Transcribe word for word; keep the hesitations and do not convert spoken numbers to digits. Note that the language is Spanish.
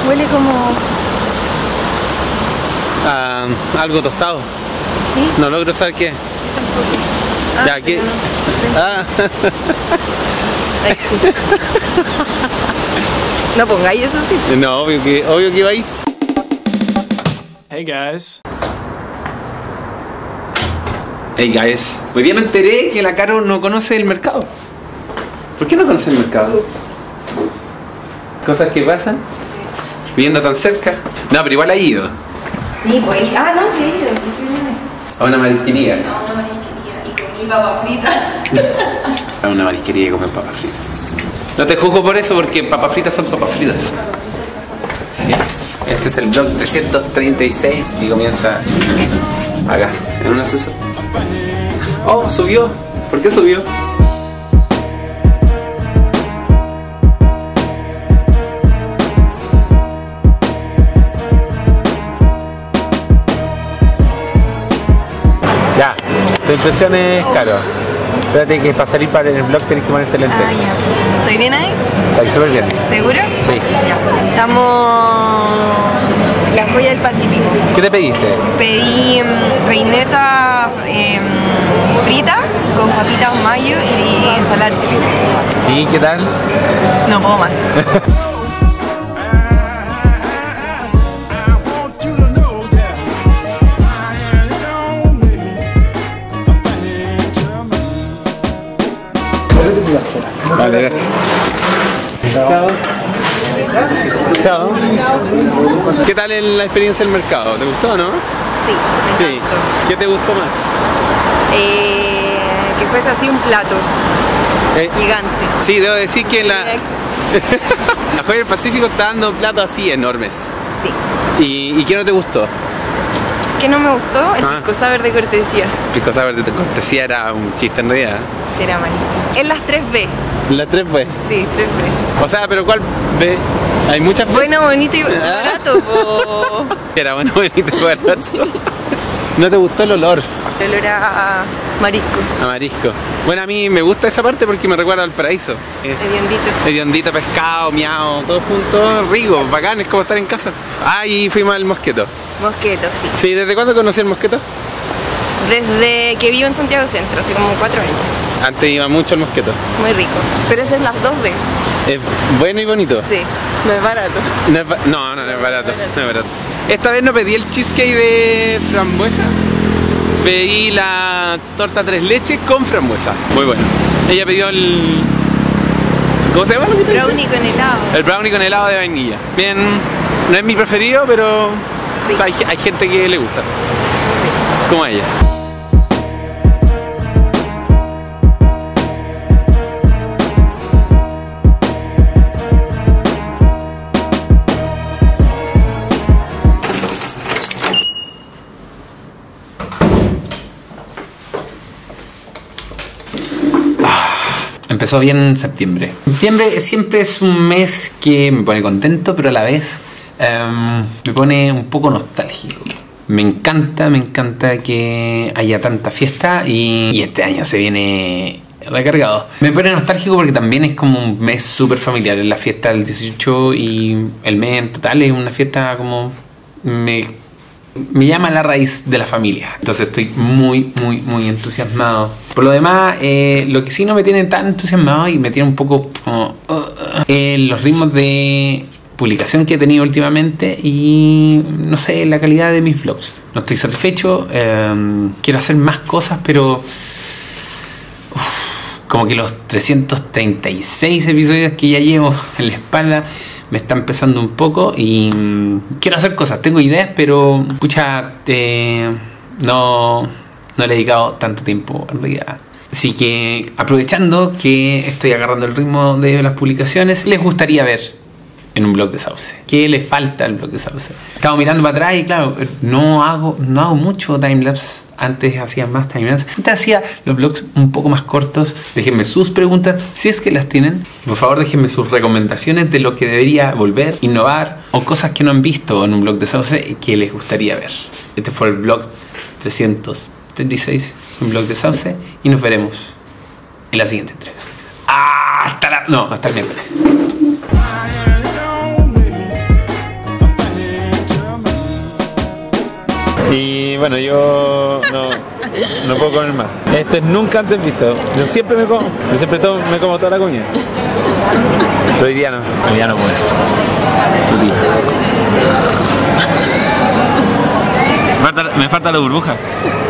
Huele como... Ah, algo tostado. Sí. No logro saber qué. Ah, Ya, ¿qué? No, Ah. Ay, sí. No pongáis eso sí. No, obvio que, obvio que iba ahí. Hey guys. Hey guys, hoy día me enteré que la Caro no conoce el mercado. ¿Por qué no conoce el mercado? Ups. Cosas que pasan. Sí. Viviendo tan cerca. No, pero igual ha ido. Sí, pues. Ah, no, sí, sí, sí, sí. A una marisquería. A una marisquería y comí papa frita. A una marisquería y comer papas fritas. No te juzgo por eso, porque papas fritas son papas fritas. Sí. Este es el blog trescientos treinta y seis y comienza acá, en un ascensor. Oh, subió. ¿Por qué subió? Ya, tu impresión es Caro. Espérate que para salir para el blog tenés que ponerte lente. Ah, ya. ¿Estoy bien ahí? Está súper bien. ¿Seguro? Sí. Ya. Estamos... La joya del Pacífico. ¿Qué te pediste? Pedí um, reineta eh, frita con papitas mayo y ensalada chile. ¿Y qué tal? No puedo más. Vale, gracias. Chao. Chao. ¿Qué tal en la experiencia del mercado? ¿Te gustó o no? Sí, me Sí. encantó. ¿Qué te gustó más? Eh, que fuese así un plato Eh, gigante. sí, debo decir que la, la Joya del Pacífico está dando platos así enormes. Sí. ¿Y, y qué no te gustó? ¿Qué no me gustó? El Ah. pisco sour de cortesía. Pisco sour de cortesía era un chiste en realidad. Será manito. En las tres B. La tres B. Sí, tres B. O sea, pero ¿cuál B? Hay muchas B. Bueno, bonito y Ah. barato, po. Era bueno, bonito y barato. ¿No te gustó el olor? El olor a marisco. A marisco. Bueno, a mí me gusta esa parte porque me recuerda al paraíso. Eh, Hediondito. Hediondito, pescado, miao, todo junto, rico, bacán, es como estar en casa. Ah, y fuimos al Mosqueto. Mosqueto, sí. Sí, ¿desde cuándo conocí el Mosqueto? Desde que vivo en Santiago Centro, hace como cuatro años. Antes iba mucho al Mosqueto. Muy rico. Pero esas es las dos B. Es bueno y bonito. Sí. No es barato. No, es ba- no, no, no es barato, no es barato. Esta vez no pedí el cheesecake de frambuesa. Pedí la torta tres leches con frambuesa. Muy bueno. Ella pidió el... ¿Cómo se llama lo que pediste? Brownie con helado. El brownie con helado de vainilla. Bien, no es mi preferido, pero o sea, hay, hay gente que le gusta. Como a ella. Empezó bien septiembre. Septiembre siempre es un mes que me pone contento, pero a la vez um, me pone un poco nostálgico. Me encanta, me encanta que haya tanta fiesta y, y este año se viene recargado. Me pone nostálgico porque también es como un mes súper familiar. Es la fiesta del dieciocho y el mes en total es una fiesta como... Me, me llama la raíz de la familia. Entonces estoy muy, muy, muy entusiasmado. Por lo demás, eh, lo que sí no me tiene tan entusiasmado y me tiene un poco como... Uh, uh, eh, los ritmos de publicación que he tenido últimamente y, no sé, la calidad de mis vlogs. No estoy satisfecho. Eh, quiero hacer más cosas, pero... Uf, como que los trescientos treinta y seis episodios que ya llevo en la espalda me están pesando un poco y mmm, quiero hacer cosas, tengo ideas, pero pucha, eh, no, no le he dedicado tanto tiempo en realidad. Así que aprovechando que estoy agarrando el ritmo de las publicaciones, les gustaría ver en un blog de Sauce. ¿Qué le falta al blog de Sauce? Estaba mirando para atrás y claro, no hago, no hago mucho timelapse. Antes hacía más timelapse. Antes hacía los vlogs un poco más cortos. Déjenme sus preguntas, si es que las tienen. Por favor, déjenme sus recomendaciones de lo que debería volver, innovar o cosas que no han visto en un blog de Sauce que les gustaría ver. Este fue el blog trescientos treinta y seis, un blog de Sauce, y nos veremos en la siguiente entrega. Hasta la... No, hasta el miércoles. Y bueno, yo no, no puedo comer más. Esto es nunca antes visto. Yo siempre me como, yo siempre to- me como toda la comida. Pero hoy día no. Hoy día no puedo. Me falta, me falta la burbuja.